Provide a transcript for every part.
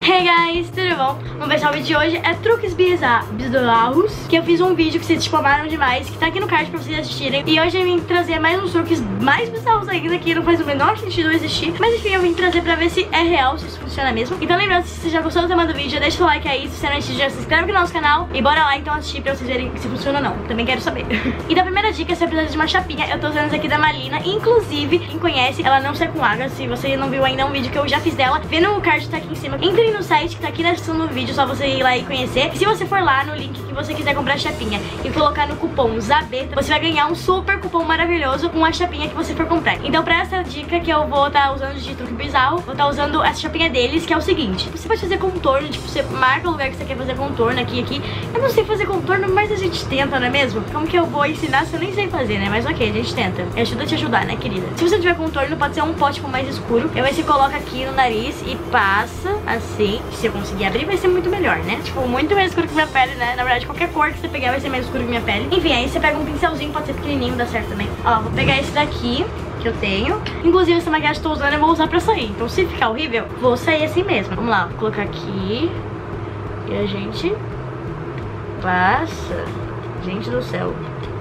Hey guys, tudo bom? Vamos ver, o vídeo de hoje é truques bizarros, que eu fiz um vídeo que vocês tipo amaram demais, que tá aqui no card pra vocês assistirem. E hoje eu vim trazer mais uns truques mais bizarros ainda, que não faz o menor sentido existir. Mas enfim, eu vim trazer pra ver se é real, se isso funciona mesmo. Então lembrando, se você já gostou do tema do vídeo, deixa o like aí. Se você não é inscrito, já se inscreve aqui no nosso canal. E bora lá então assistir pra vocês verem se funciona ou não. Também quero saber. E da primeira dica, você precisa de uma chapinha. Eu tô usando essa aqui da Malina. Inclusive, quem conhece, ela não sai com água. Se você não viu ainda um vídeo que eu já fiz dela, vê no card, tá aqui em cima. Entre no site que tá aqui na descrição do vídeo, só você ir lá e conhecer. E se você for lá no link que você quiser comprar a chapinha e colocar no cupom ZABETA, você vai ganhar um super cupom maravilhoso com a chapinha que você for comprar. Então pra essa dica que eu vou estar usando de truque bizarro, vou estar usando essa chapinha deles, que é o seguinte: você pode fazer contorno, tipo, você marca o lugar que você quer fazer contorno aqui. Eu não sei fazer contorno, mas a gente tenta, não é mesmo? Como que eu vou ensinar se eu nem sei fazer, né? Mas ok, a gente tenta. Me ajuda a te ajudar, né, querida? Se você tiver contorno, pode ser um pó tipo mais escuro. Aí você coloca aqui no nariz e passa assim. Se eu conseguir abrir, vai ser muito melhor, né? Tipo, muito mais escuro que minha pele, né? Na verdade, qualquer cor que você pegar vai ser mais escuro que minha pele. Enfim, aí você pega um pincelzinho, pode ser pequenininho, dá certo também. Ó, vou pegar esse daqui que eu tenho. Inclusive, essa maquiagem que eu tô usando eu vou usar pra sair. Então, se ficar horrível, vou sair assim mesmo. Vamos lá, vou colocar aqui. E a gente passa. Gente do céu.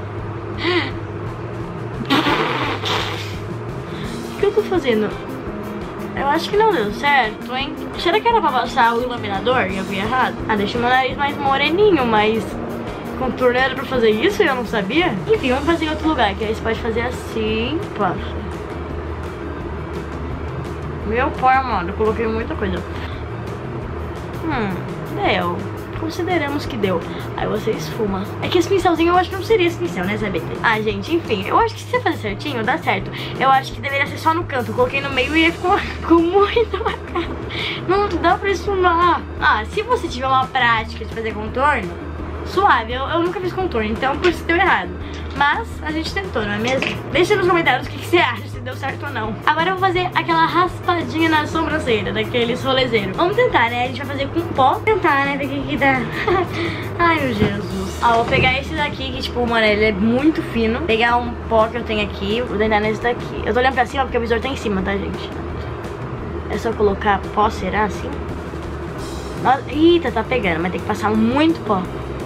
O que eu tô fazendo? Eu acho que não deu certo, hein? Será que era pra passar o iluminador e eu vi errado? Ah, deixa meu nariz mais moreninho, mas contorno era pra fazer isso e eu não sabia? Enfim, vamos fazer em outro lugar, que aí você pode fazer assim, passa. Meu pai amado, eu coloquei muita coisa. Deu. Consideramos que deu. Aí você esfuma. É que esse pincelzinho eu acho que não seria esse pincel, né, Zabeta? Ah, gente, enfim. Eu acho que se você fazer certinho, dá certo. Eu acho que deveria ser só no canto. Eu coloquei no meio e ele ficou muito marcado. Não dá pra esfumar. Ah, se você tiver uma prática de fazer contorno, suave. Eu nunca fiz contorno, então por isso deu errado. Mas a gente tentou, não é mesmo? Deixa nos comentários o que você acha, se deu certo ou não. Agora eu vou fazer aquela raspadinha na sobrancelha, daqueles rolezeiros. Vamos tentar, né? A gente vai fazer com pó. Tentar, né? Ver o que dá. Ai, meu Jesus. Ó, vou pegar esse daqui que, tipo, mano, ele é muito fino. Pegar um pó que eu tenho aqui. Vou tentar nesse daqui. Eu tô olhando pra cima porque o visor tá em cima, tá, gente? É só colocar pó, será assim? Nossa, eita, tá pegando. Mas tem que passar muito pó.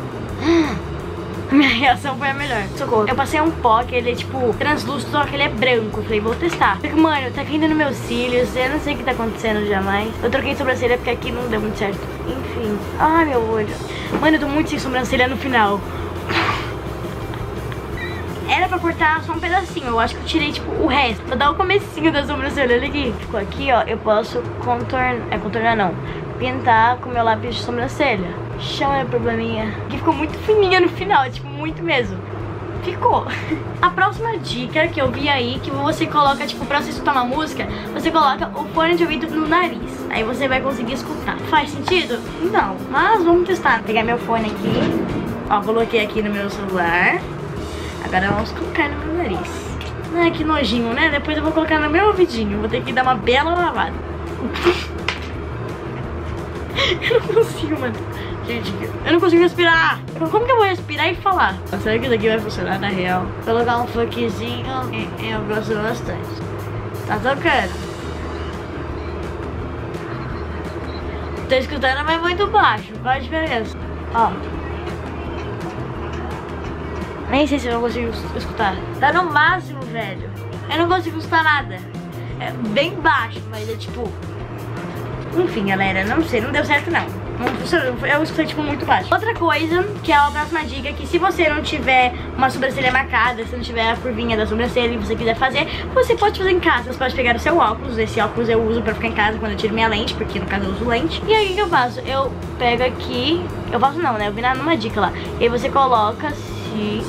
Minha reação foi a melhor. Socorro. Eu passei um pó que ele é tipo translúcido, só que ele é branco. Eu falei, vou testar. Só que, mano, tá caindo nos meus cílios. Eu não sei o que tá acontecendo jamais. Eu troquei de sobrancelha porque aqui não deu muito certo. Enfim. Ai, meu olho. Mano, eu tô muito sem sobrancelha no final. Era pra cortar só um pedacinho. Eu acho que eu tirei, tipo, o resto. Vou dar o comecinho da sobrancelha. Olha aqui. Ficou aqui, ó. Eu posso contornar. Contornar não. Pintar com meu lápis de sobrancelha. Chama, probleminha. Que ficou muito fininha no final, tipo, muito mesmo. Ficou. A próxima dica que eu vi aí, que você coloca, tipo, pra você escutar uma música, você coloca o fone de ouvido no nariz. Aí você vai conseguir escutar. Faz sentido? Não, mas vamos testar. Vou pegar meu fone aqui. Ó, coloquei aqui no meu celular. Agora vamos colocar no meu nariz. Ah, que nojinho, né? Depois eu vou colocar no meu ouvidinho. Vou ter que dar uma bela lavada. Eu não consigo, mano. Gente, eu não consigo respirar. Como que eu vou respirar e falar? Será que isso aqui vai funcionar na real? Vou colocar um funkzinho e eu gosto bastante. Tá tocando. Tô escutando, mas muito baixo. Qual a diferença? Ó. Nem sei se eu não consigo escutar. Tá no máximo, velho. Eu não consigo escutar nada. É bem baixo, mas é tipo... Enfim, galera, não sei, não deu certo não. Eu escutei tipo muito baixo. Outra coisa, que é a próxima dica, é que se você não tiver uma sobrancelha marcada, se não tiver a curvinha da sobrancelha e você quiser fazer, você pode fazer em casa. Você pode pegar o seu óculos. Esse óculos eu uso pra ficar em casa quando eu tiro minha lente, porque no caso eu uso lente. E aí o que eu faço? Eu pego aqui. Eu faço não, né? Eu vi numa dica lá. E aí você coloca assim.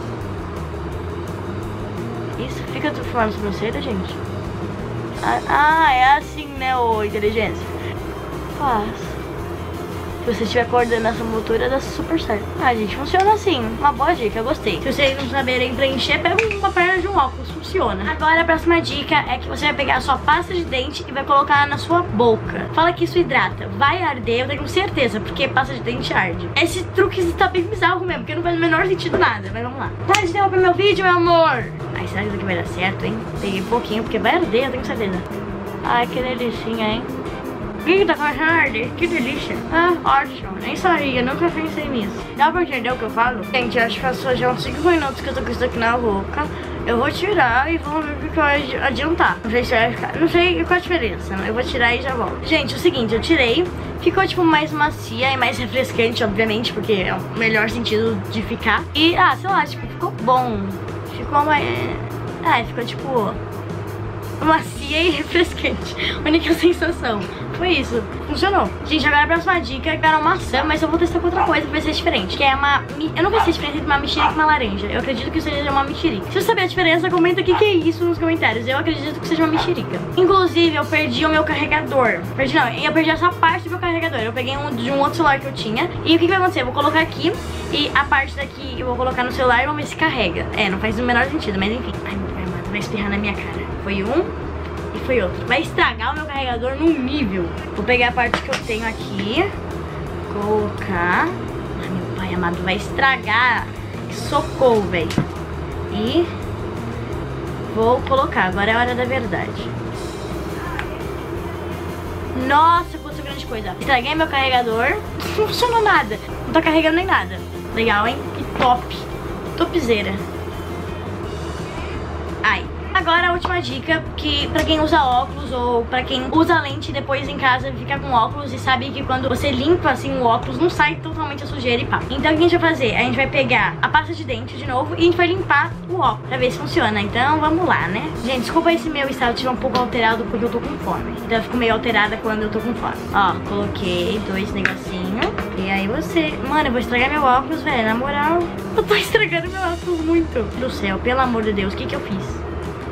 Isso fica tudo formando sobrancelha, gente. Ah, é assim, né, ô inteligência? Faz. Se você estiver coordenando essa motora, dá super certo. Ah, gente, funciona assim. Uma boa dica, eu gostei. Se vocês não saberem preencher, pega uma perna de um óculos, funciona. Agora a próxima dica é que você vai pegar a sua pasta de dente e vai colocar na sua boca. Fala que isso hidrata. Vai arder, eu tenho certeza, porque pasta de dente arde. Esse truque está bem bizarro mesmo, porque não faz o menor sentido nada. Mas vamos lá. Para de interromper meu vídeo, meu amor. Ai, será que isso aqui vai dar certo, hein? Peguei pouquinho, porque vai arder, eu tenho certeza. Ai, que delicinha, hein? Ih, tá com que delícia. Ah, ótimo. Nem sabia, nunca pensei nisso. Dá pra entender o que eu falo? Gente, acho que passou já uns 5 minutos que eu tô com isso aqui na boca. Eu vou tirar e vamos ver o que vai adiantar. Não sei se vai ficar. Não sei qual a diferença. Eu vou tirar e já volto. Gente, é o seguinte, eu tirei. Ficou tipo mais macia e mais refrescante, obviamente, porque é o melhor sentido de ficar. E, sei lá, tipo, ficou bom. Ficou mais... ficou tipo... macia e refrescante. Única sensação. Foi isso. Funcionou. Gente, agora a próxima dica é uma maçã, mas eu vou testar com outra coisa pra ver se é diferente. Que é uma... Eu não sei se é diferente entre uma mexerica e uma laranja. Eu acredito que seja uma mexerica. Se você saber a diferença, comenta o que é isso nos comentários. Eu acredito que seja uma mexerica. Inclusive, eu perdi o meu carregador. Eu perdi essa parte do meu carregador. Eu peguei de um outro celular que eu tinha. E o que vai acontecer? Eu vou colocar aqui e a parte daqui eu vou colocar no celular e vamos ver se carrega. Não faz o menor sentido, mas enfim. Ai, meu pai amado, vai espirrar na minha cara. Foi um... e foi outro. Vai estragar o meu carregador num nível. Vou pegar a parte que eu tenho aqui. Colocar. Ai, meu pai amado, vai estragar. Socorro, velho. E vou colocar. Agora é a hora da verdade. Nossa, aconteceu grande coisa. Estraguei meu carregador. Não funcionou nada. Não tá carregando nem nada. Legal, hein? Que top. Topzera. Ai. Agora a última dica, que pra quem usa óculos ou pra quem usa lente depois em casa fica com óculos e sabe que quando você limpa assim o óculos não sai totalmente a sujeira e pá. Então o que a gente vai fazer? A gente vai pegar a pasta de dente de novo e a gente vai limpar o óculos pra ver se funciona. Então vamos lá, né? Gente, desculpa esse meu estado estiver um pouco alterado porque eu tô com fome. Então eu fico meio alterada quando eu tô com fome. Ó, coloquei 2 negocinhos. E aí você... Mano, eu vou estragar meu óculos, velho. Na moral, eu tô estragando meu óculos muito. Do céu, pelo amor de Deus, o que eu fiz?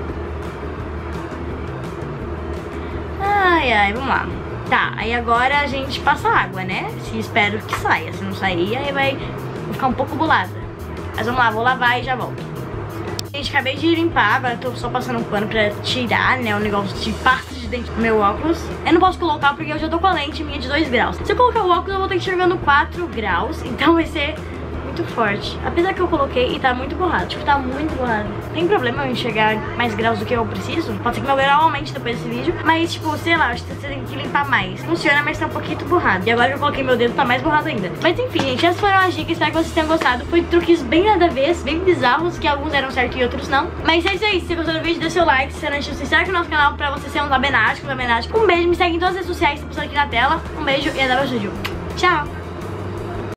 Ai, vamos lá. Tá, aí agora a gente passa água, né? Se espero que saia. Se não sair, aí vai ficar um pouco bolada. Mas vamos lá, vou lavar e já volto. Gente, acabei de limpar, agora eu tô só passando um pano pra tirar, né, o negócio de pasta de dente do meu óculos. Eu não posso colocar porque eu já tô com a lente minha de 2 graus. Se eu colocar o óculos, eu vou estar enxergando 4 graus, então vai ser... muito forte. Apesar que eu coloquei e tá muito borrado. Tipo, tá muito borrado. Tem problema eu enxergar mais graus do que eu preciso? Pode ser que meu grau aumente depois desse vídeo. Mas, tipo, sei lá, acho que você tem que limpar mais. Funciona, mas tá um pouquinho borrado. E agora que eu coloquei meu dedo, tá mais borrado ainda. Mas enfim, gente, essas foram as dicas. Espero que vocês tenham gostado. Foi truques bem nada a ver, bem bizarros, que alguns deram certo e outros não. Mas é isso aí. Se você gostou do vídeo, dê seu like. Se você não é inscrito, se inscreve no nosso canal pra você ser um zabenático. Um beijo. Me segue em todas as redes sociais que estão passando aqui na tela. Um beijo e até o próximo vídeo. Tchau!